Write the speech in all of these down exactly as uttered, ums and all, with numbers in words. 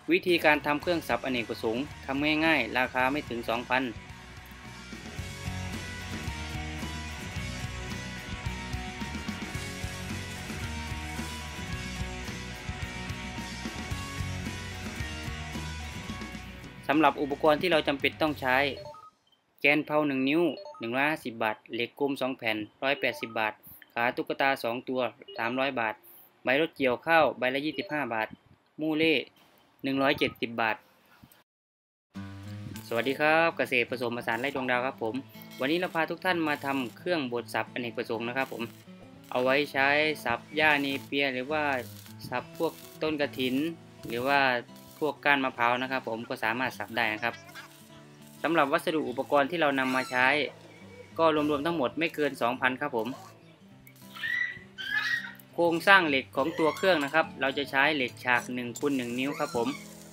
วิธีการทำเครื่องสับอเนกประสงค์ทำง่ายๆราคาไม่ถึง สองพัน สำหรับอุปกรณ์ที่เราจำเป็นต้องใช้แกนเพาหนึ่งนิ้วหนึ่งร้อยห้าสิบบาทเหล็กกลมสองแผ่นหนึ่งร้อยแปดสิบบาทขาตุ๊กตาสองตัวสามร้อยบาทใบรถเกี่ยวข้าวใบละยี่สิบห้าบาทมูเล่หนึ่งร้อยเจ็ดสิบบาทสวัสดีครับเกษตรผสมผสานไร่ดวงดาวครับผมวันนี้เราพาทุกท่านมาทำเครื่องบดสับอเนกประสงค์นะครับผมเอาไว้ใช้สับหญ้าเนเปียหรือว่าสับพวกต้นกระถินหรือว่าพวกก้านมะพร้าวนะครับผมก็สามารถสับได้นะครับสำหรับวัสดุอุปกรณ์ที่เรานำมาใช้ก็รวมๆทั้งหมดไม่เกิน สองพัน ครับผมโครงสร้างเหล็กของตัวเครื่องนะครับเราจะใช้เหล็กฉากหนึ่งคูณหนึ่งนิ้วครับผม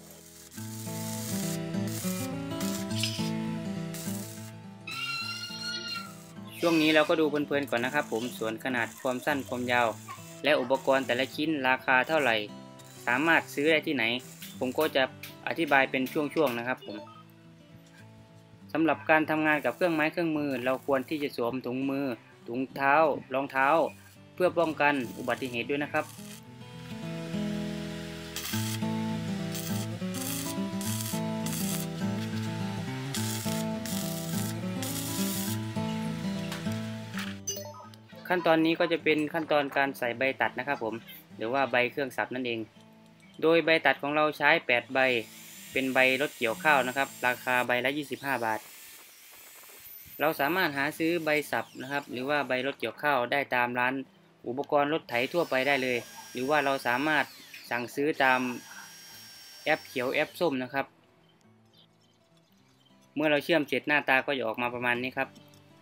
ช่วงนี้เราก็ดูเพลินๆก่อนนะครับผมส่วนขนาดความสั้นความยาวและอุปกรณ์แต่ละชิ้นราคาเท่าไหร่สามารถซื้อได้ที่ไหนผมก็จะอธิบายเป็นช่วงๆนะครับผมสำหรับการทำงานกับเครื่องไม้เครื่องมือเราควรที่จะสวมถุงมือถุงเท้ารองเท้าเพื่อป้องกันอุบัติเหตุด้วยนะครับขั้นตอนนี้ก็จะเป็นขั้นตอนการใส่ใบตัดนะครับผมหรือว่าใบเครื่องสับนั่นเองโดยใบตัดของเราใช้แปดใบเป็นใบรถเกี่ยวข้าวนะครับราคาใบละยี่สิบห้าบาทเราสามารถหาซื้อใบสับนะครับหรือว่าใบรถเกี่ยวข้าวได้ตามร้านอุปกรณ์รถไถทั่วไปได้เลยหรือว่าเราสามารถสั่งซื้อตามแอปเขียวแอปส้มนะครับเมื่อเราเชื่อมเสร็จหน้าตาก็จะออกมาประมาณนี้ครับ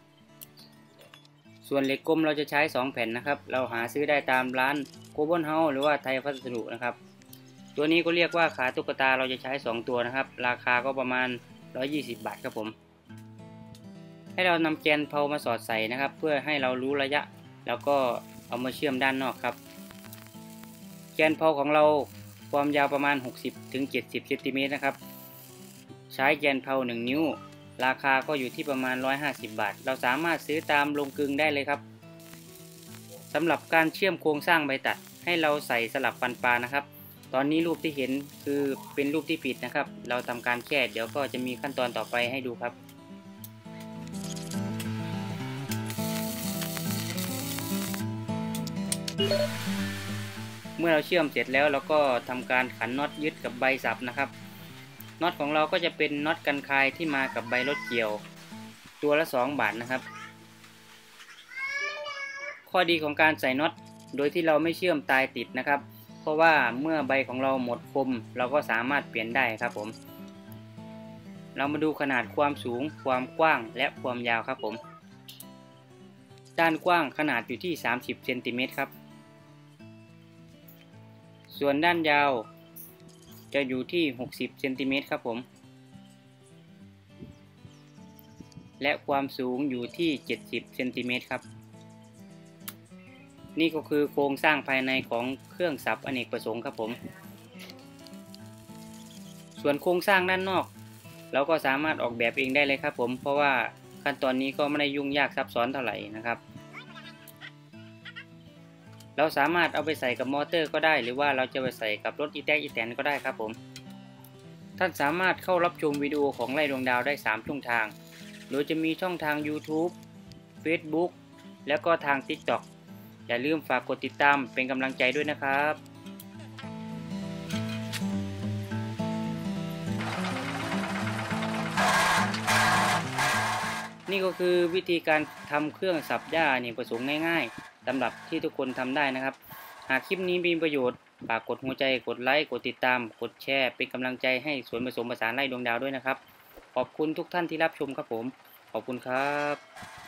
ส่วนเหล็กกลมเราจะใช้สองแผ่นนะครับเราหาซื้อได้ตามร้านโกลบอลเฮาส์หรือว่าไทยพัสดุนะครับตัวนี้ก็เรียกว่าขาตุ๊กตาเราจะใช้สองตัวนะครับราคาก็ประมาณหนึ่งร้อยยี่สิบบาทครับผมให้เรานำแกนเพามาสอดใส่นะครับเพื่อให้เรารู้ระยะแล้วก็เอามาเชื่อมด้านนอกครับแกนเพาของเราความยาวประมาณหกสิบถึงเจ็ดสิบเซนติเมตรนะครับใช้แกนเพาหนึ่งนิ้วราคาก็อยู่ที่ประมาณหนึ่งร้อยห้าสิบบาทเราสามารถซื้อตามโรงกลึงได้เลยครับสำหรับการเชื่อมโครงสร้างใบตัดให้เราใส่สลับฟันปลานะครับตอนนี้รูปที่เห็นคือเป็นรูปที่ผิดนะครับเราทำการแก้เดี๋ยวก็จะมีขั้นตอนต่อไปให้ดูครับเมื่อเราเชื่อมเสร็จแล้วเราก็ทำการขันน็อตยึดกับใบสับนะครับน็อตของเราก็จะเป็นน็อตกันคายที่มากับใบรถเกี่ยวตัวละสองบาทนะครับข้อดีของการใส่น็อตโดยที่เราไม่เชื่อมตายติดนะครับเพราะว่าเมื่อใบของเราหมดคมเราก็สามารถเปลี่ยนได้ครับผมเรามาดูขนาดความสูงความกว้างและความยาวครับผมด้านกว้างขนาดอยู่ที่สามสิบเซนติเมตรครับส่วนด้านยาวจะอยู่ที่หกสิบเซนติเมตรครับผมและความสูงอยู่ที่เจ็ดสิบเซนติเมตรครับนี่ก็คือโครงสร้างภายในของเครื่องสับอเนกประสงค์ครับผมส่วนโครงสร้างด้านนอกเราก็สามารถออกแบบเองได้เลยครับผมเพราะว่าขั้นตอนนี้ก็ไม่ได้ยุ่งยากซับซ้อนเท่าไหร่นะครับเราสามารถเอาไปใส่กับมอเตอร์ก็ได้หรือว่าเราจะไปใส่กับรถอีแต๊กอีแตนก็ได้ครับผมท่านสามารถเข้ารับชมวิดีโอของไร่ดวงดาวได้สามช่องทางโดยจะมีช่องทาง YouTube Facebook แล้วก็ทาง TikTok อย่าลืมฝากกดติดตามเป็นกำลังใจด้วยนะครับนี่ก็คือวิธีการทำเครื่องสับหญ้าอเนกประสงค์ง่ายๆสำหรับที่ทุกคนทำได้นะครับหากคลิปนี้มีประโยชน์ฝากกดหัวใจกดไลค์กดติดตามกดแชร์เป็นกำลังใจให้สวนผสมผสานไร่ดวงดาวด้วยนะครับขอบคุณทุกท่านที่รับชมครับผมขอบคุณครับ